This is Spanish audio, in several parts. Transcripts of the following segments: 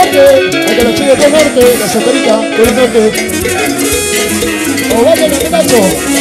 norte, el que los chicos del norte, la socorita, con el norte. O vayan a Nacho.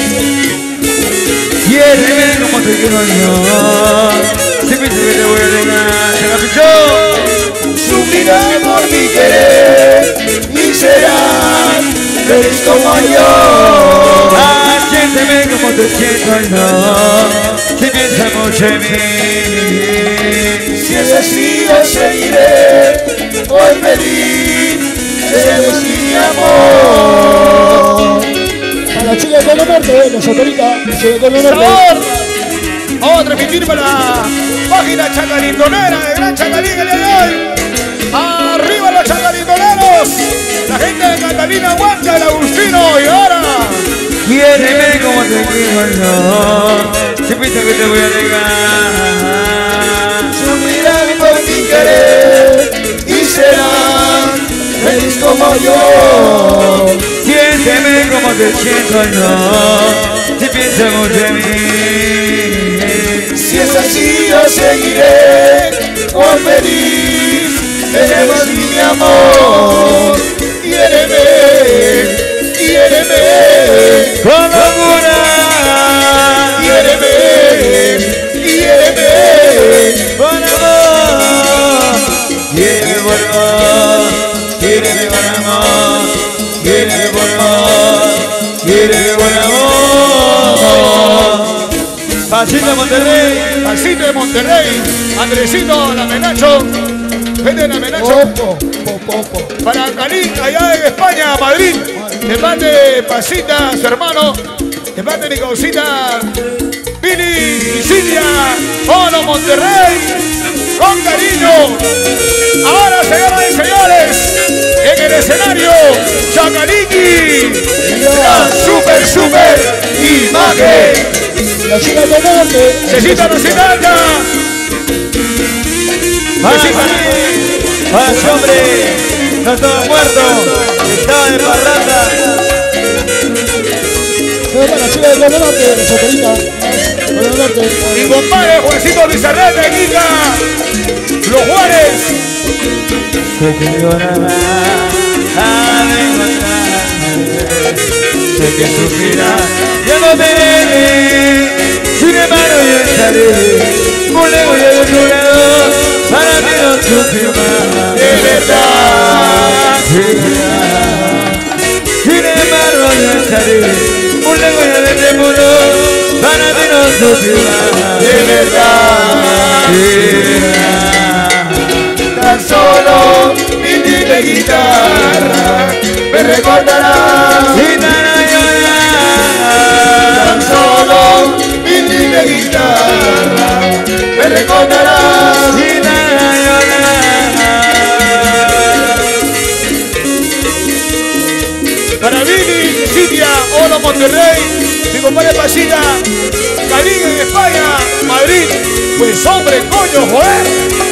Quiéreme como te quiero yo. Si pienso que te voy a negar, se la pichó. Sufrirás por mi querer y serás feliz como yo. Siénteme como te siento yo. Si piensas mucho en mí. Si es así yo seguiré, hoy feliz, seremos mi amor. A la chica del norte, la socorita, la chica del norte. ¡Sabor! Vamos a transmitir para la página chacarindonera de Gran Chacalín el día de hoy. ¡Arriba los chacarindoneros! La gente de Catalina aguanta el Agustino y ahora. Quiéreme como te quiero yo. Si piensas que te voy a negar. Sufrirás por mi querer y serás feliz como yo. Siénteme como te siento yo. Si piensas mucho en mí. Si es así yo seguiré, hoy feliz, seremos mi amor. Quiéreme, quiéreme, Con locura. quiéreme, quiéreme. Con amor. Quiéreme por amor. Quiéreme por amor. Quiéreme por amor. Quiéreme por amor. Pasito de Monterrey. Pasito de Monterrey. Andresito, la Menacho. Vete la Menacho. Para Calín, allá en España, Madrid. De parte de Pasita, su hermano. De parte de mi causita, Vini y Silvia. ¡Hola, Monterrey! Con cariño. Ahora, señoras y señores, en el escenario, Chacaliki. La super imagen. La chica del norte. Cecita Rocinalda. Para ese hombre, no estaba muerto, estaba de parranda. La chica del norte, la socorita, con el norte. Mi compadre Juancito Lizarreta, Nica. Los Juárez. Sé que llorará al encontrarme, sé que sufrirá, ya no veré, sin embargo yo estaré, muy lejos y del otro lado, para mí no sufrir más, De verdad, sin embargo yo estaré, muy lejos y del otro mundo, para mí no sufrir más, de verdad, tan solo mi triste guitarra me recordará. Tan solo mi triste guitarra me recordará. Para Vini, Silvia, hola Monterrey. Mi compadre Pasita, Calín en España, Madrid. Pues hombre, coño, joder.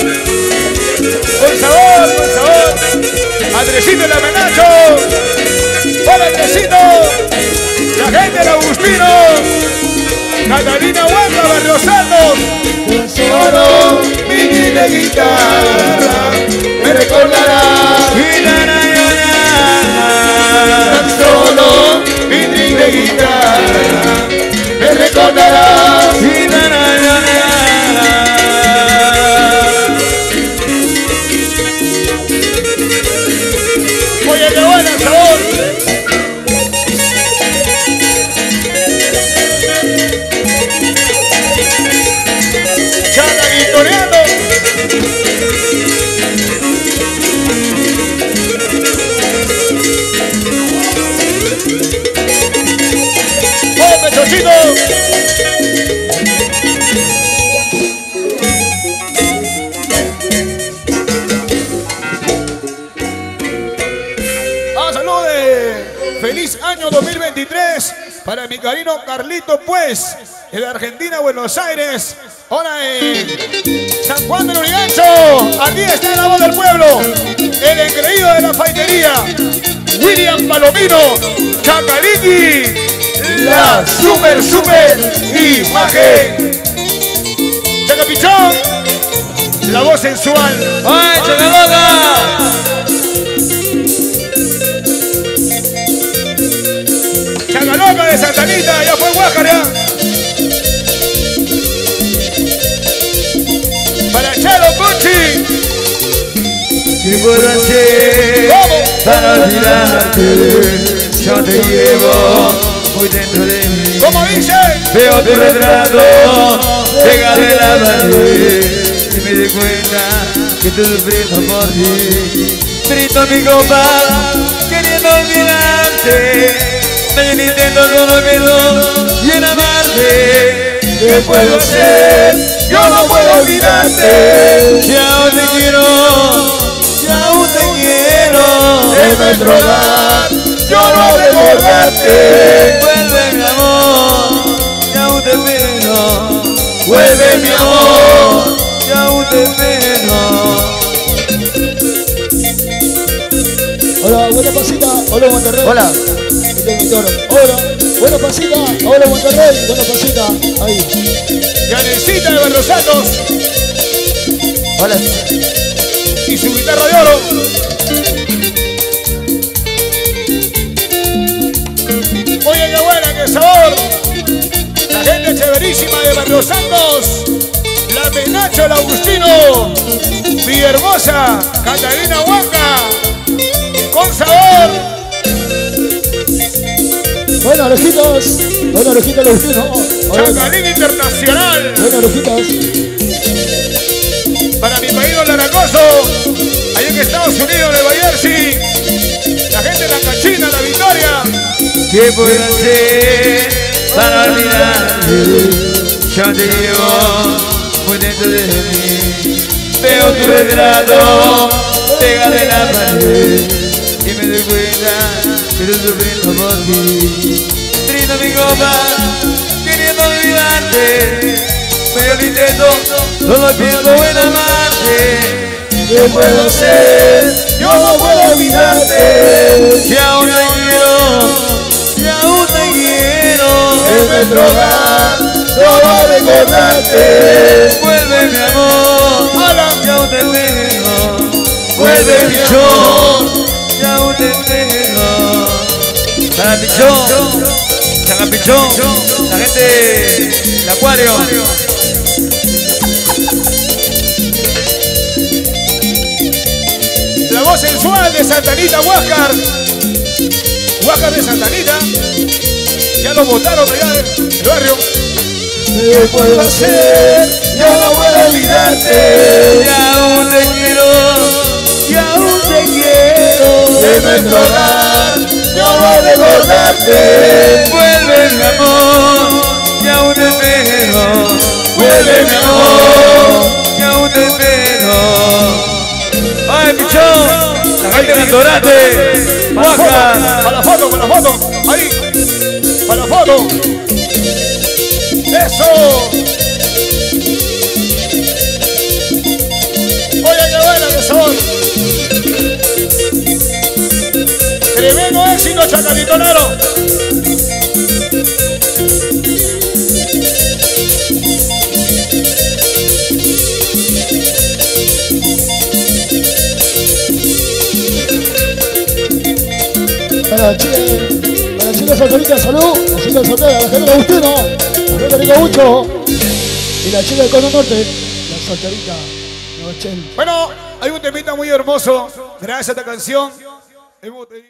Con sabor, con sabor. Andresito el Amenacho. Hola Andresito. La gente del Agustino. Catalina Huerta, Barrio Santos. Tan solo mi triste guitarra me recordará. Tan solo mi triste guitarra me recordará. Oye, qué buena sabor. Chata guitoreando. ¡Oh, Chochito! Salud de feliz año 2023 para mi cariño Carlito, pues, en Argentina, Buenos Aires. Ahora en San Juan del Urigancho. Aquí está la voz del pueblo, el engreído de la faitería, William Palomino, Chacaliki, la super imagen. Chacapichón, la voz sensual. ¡Ay, Chacaboca! de Santa Anita, ya fue Huáscar ya. Para Chelo Pucci. ¿Qué puedo hacer para olvidarte? Yo te llevo muy dentro de mí. ¿Cómo dice? Veo tu retrato pegado en la pared y me di cuenta que estoy sufriendo por ti. Grito mi copa queriendo olvidarte, me intento solo olvido y en amarte. ¿Qué puedo hacer? Yo no puedo olvidarte. Ya aún te quiero, ya aún te quiero. En nuestro hogar yo no recordarte. Vuelve mi amor, ya aún te espero. Vuelve mi amor. Ya aún te espero. Hola, buena pasita. Hola, Monterrey. Hola. Hola, buena pasita. Hola, Monterrey. Buena pasita. Ahí. Yanecita de Barros Santos Hola. y su guitarra de oro. Oye, qué buena, qué sabor. La gente chéverísima de Barros Santos. La Menacho, el Agustino. Villahermosa, Catalina Huanca. Con sabor. Buenas orejitas. Buenas orejitas, Agustino. Chacalín Internacional. Buenas orejitas. Para mi país Laracoso, allá en Estados Unidos, Nueva Jersey. La gente de la Cachina, la Victoria. ¿Qué puedo hacer para olvidarte? Yo te llevo muy dentro de mí. Veo tu retrato pegado en la pared y me doy cuenta que estoy sufriendo por ti. Brindo mi copa queriendo olvidarte, pero lo intento, solo pienso en amarte. ¿Qué puedo hacer? Yo no puedo olvidarte. Y aún te quiero, y aún te quiero. En nuestro hogar solo recordarte. Vuelve mi amor, Hola. y aún te espero. Vuelve mi amor. Y aún te espero. Para Pichón, San Pichón, la gente del Acuario. La voz sensual de Santa Anita, Huáscar. Huáscar de Santa Anita. Ya lo botaron allá del barrio. ¿Qué puedo hacer? Yo no puedo olvidarte. Y aún te quiero, y aún te quiero. En nuestro hogar yo no recordarte. Vuelve mi amor, y aún te espero. Vuelve mi amor. Y aún te espero. ¡Ay, Pichón! La gente del Dorate, Huáscar. Para la foto, para la foto. Ahí. Para la foto. Eso. Oye, qué buena, qué sabor. Tremendo éxito, Chacalitonero. Para Chile Solterita, salud. La chica soltera, la gente de Agustino. La gente de Gaucho. Y la chica del Cono Norte. La solterita. La 80. Bueno, hay un temita muy hermoso. Gracias a esta canción.